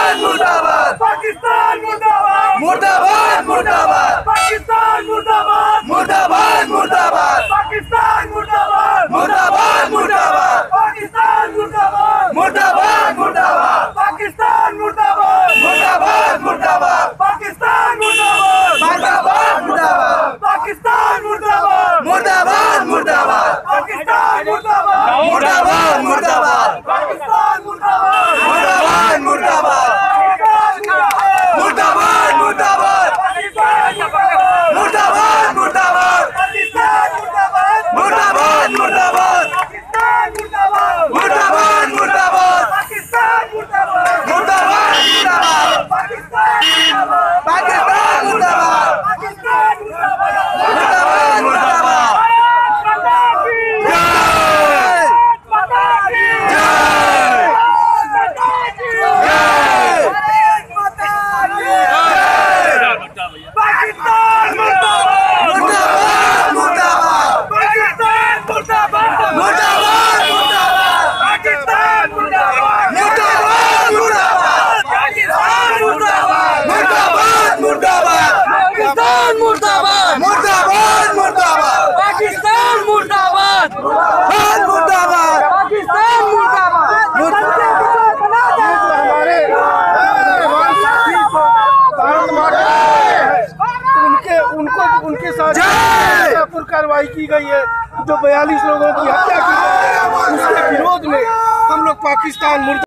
मुर्दाबाद मुर्दाबाद पाकिस्तान मुर्दाबाद मुर्दाबाद मुर्दाबाद पाकिस्तान मुर्दाबाद मुर्दाबाद मुर्दाबाद पाकिस्तान मुर्दाबाद मुर्दाबाद मुर्दाबाद पाकिस्तान मुर्दाबाद मुर्दाबाद मुर्दाबाद पाकिस्तान मुर्दाबाद मुर्दाबाद मुर्दाबाद पाकिस्तान मुर्दाबाद मुर्दाबाद मुर्दाबाद पाकिस्तान मुर्दाबाद मुर्दाबाद मुर्दाबाद पाकिस्तान मुर्दाबाद मुर्दाबाद मुर्दाबाद पाकिस्तान मुर्दाबाद मुर्दाबाद मुर्दाबाद मुर्दाबाद मुर्दाबाद मुर्दाबाद मुर्दाबाद पाकिस्तान मुर्दाबाद मुर्दाबाद मुर्दाबाद पाकिस्तान मुर्दाबाद मुर्दाबाद मुर्दाबाद पाकिस्तान मुर्दाबाद मुर्दाबाद मुर्दाबाद पाकिस्तान मुर्दाबाद पाकिस्तान मुर्दाबाद पाकिस्तान मुर्दाबाद मुर्दाबाद मुर्दाबाद उनके साथ कार्रवाई की गई है। जो 42 लोगों की हत्या की गई है, उसके विरोध में हम लोग पाकिस्तान